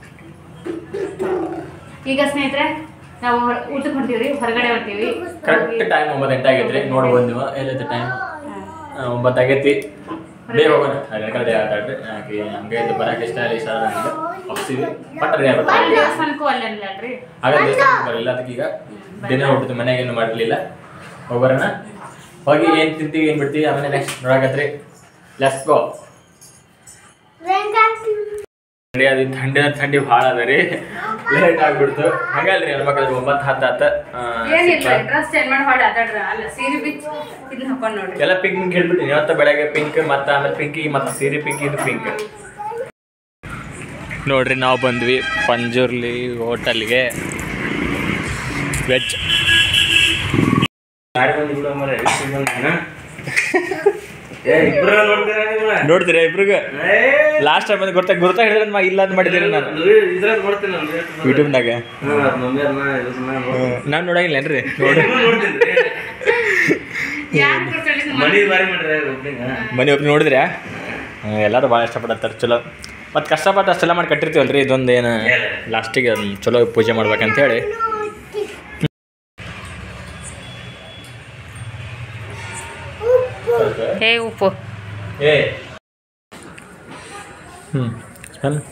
ಈಗ ಸ್ನೇಹಿತರೆ ನಾವು ಊಟಕ್ಕೆ ಹೊಂಟೀವ್ರಿ. ಹೊರಗಡೆ ಹೊಂಟೀವಿ. ಕರೆಕ್ಟ್ ಟೈಮ್ 9 ಗಂಟೆ ಆಗೈತ್ರಿ. ನೋಡ್ಬೋದು ನೀವು. ಎಲ್ಲೈತೆ ಟೈಮ್ 9 ಆಗೈತಿ. ಬೇಗ ಹೋಗೋಣ ರೆಕಾರ್ಡ್ ಆಟಾಡ್ರಿ ಹಂಗೆ ಇದು ಬರೋಕೆ ಇಷ್ಟ ಇಲ್ಲ ಸರ್ ನನಗೆ ಹೋಗ್ತೀವಿ ಪಟ್ಟ ದೇವಸ್ಥಾನಕ್ಕೂ ಅಲ್ಲಲ್ರಿ ಆಗ ದೇವಸ್ಥಾನಕ್ಕೆ ಬರಲಿಲ್ಲ ಅದಕ್ಕೆ ಈಗ ದಿನ ಹೊಟ್ಟಿದ್ದು ಮನೆಗೆ ಏನು ಮಾಡಲಿಲ್ಲ ಹೋಗೋಣ ಹೋಗಿ ಏನು ತಿಂತೀವಿ ಏನು ಬಿಡ್ತೀವಿ ಆಮೇಲೆ ನೆಕ್ಸ್ಟ್ ನೋಡಕತ್ರಿ ಲೆಟ್ಸ್ ಗೋ ಅದು ಥಂಡಿ ಭಾಳ ಅದ ರೀ ಲೇಟ್ ಆಗ್ಬಿಡ್ತು ಹಂಗಲ್ರಿ ಹೆಣ್ಮಕ್ಳು 9-10 ಏನಿಲ್ಲ ಡ್ರೆಸ್ ಚೇಂಜ್ ಮಾಡಿ ಹೊಡೆ ಆಟಾಡ್ರ ಅಲ್ಲ ಸೀರೆ ಬಿಚ್ಚ ಇದನ್ನ ಹಾಕೊಂಡು ನೋಡ್ರಿ ಎಲ್ಲ ಪಿಂಕ್ ಹೇಳ್ಬಿಟ್ಟಿನಿ ಇವತ್ತು ಬೆಳಗ್ಗೆ ಪಿಂಕ್ ಮತ್ತು ಆಮೇಲೆ ಪಿಂಕಿ ಮತ್ತು ಸೀರೆ ಪಿಂಕ್ ಇದು ಪಿಂಕ್ ನೋಡ್ರಿ ನಾವು ಬಂದ್ವಿ ಪಂಜುರ್ಲಿ ಹೋಟೆಲ್ಗೆ ವೆಜ್ ನೋಡ್ತೀರಾ ಇಬ್ರಿಗೆ ಲಾಸ್ಟ್ ಟೈಮ್ ಗುರ್ತಾ ಹಿಡಿದ್ರೆ ಇಲ್ಲ ಅಂತ ಮಾಡಿದ್ದೀರಿ ನಾನು ಯೂಟ್ಯೂಬ್ನಾಗ ನಾನು ನೋಡಂಗಿಲ್ಲೇನ್ರಿ ನೋಡಿ ಮನೆ ಒಬ್ಬರು ನೋಡಿದ್ರ್ಯಾ ಎಲ್ಲರೂ ಭಾಳ ಇಷ್ಟಪಡತ್ತಾರೆ ಚಲೋ ಮತ್ತು ಕಷ್ಟಪಟ್ಟು ಅಷ್ಟೆಲ್ಲ ಮಾಡಿ ಕಟ್ಟಿರ್ತೀವಲ್ರಿ ಇದೊಂದು ಏನು ಲಾಸ್ಟಿಗೆ ಚಲೋ ಪೂಜೆ ಮಾಡ್ಬೇಕಂತೇಳಿ ಹೇ ಉಪ್ಪು ಸ್ಮೆಲ್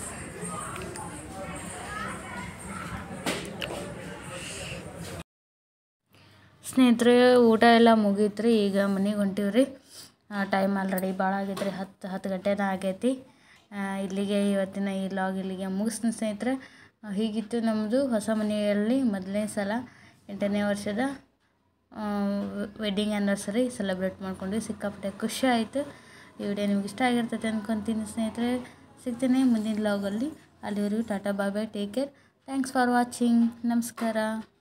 ಸ್ನೇಹಿತರೆ ಊಟ ಎಲ್ಲ ಮುಗೀತ್ರಿ ಈಗ ಮನೆಗೆ ಹೊಂಟೀವ್ರಿ ಟೈಮ್ ಆಲ್ರೆಡಿ ಭಾಳ ಆಗೈತ್ರಿ 10 ಗಂಟೆನ ಆಗೈತಿ ಇಲ್ಲಿಗೆ ಇವತ್ತಿನ ಈ ಲಾಗ್ ಇಲ್ಲಿಗೆ ಮುಗಿಸ್ತೀನಿ ಸ್ನೇಹಿತರೆ ಹೀಗಿತ್ತು ನಮ್ಮದು ಹೊಸ ಮನೆಯಲ್ಲಿ ಮೊದಲನೇ ಸಲ 8ನೇ ವರ್ಷದ ವೆಡ್ಡಿಂಗ್ ಆ್ಯನಿವರ್ಸರಿ ಸೆಲೆಬ್ರೇಟ್ ಮಾಡ್ಕೊಂಡ್ವಿ ಸಿಕ್ಕಾಪಟ್ಟೆ ಖುಷಿ ಆಯಿತು ಈ ವಿಡಿಯೋ ನಿಮ್ಗೆ ಇಷ್ಟ ಆಗಿರ್ತೈತೆ ಅಂದ್ಕೊತೀನಿ ಸ್ನೇಹಿತರೆ ಸಿಗ್ತೀನಿ ಮುಂದಿನ ಲಾಗಲ್ಲಿ ಅಲ್ಲಿವರೆಗೂ tata bye bye take care thanks for watching ನಮಸ್ಕಾರ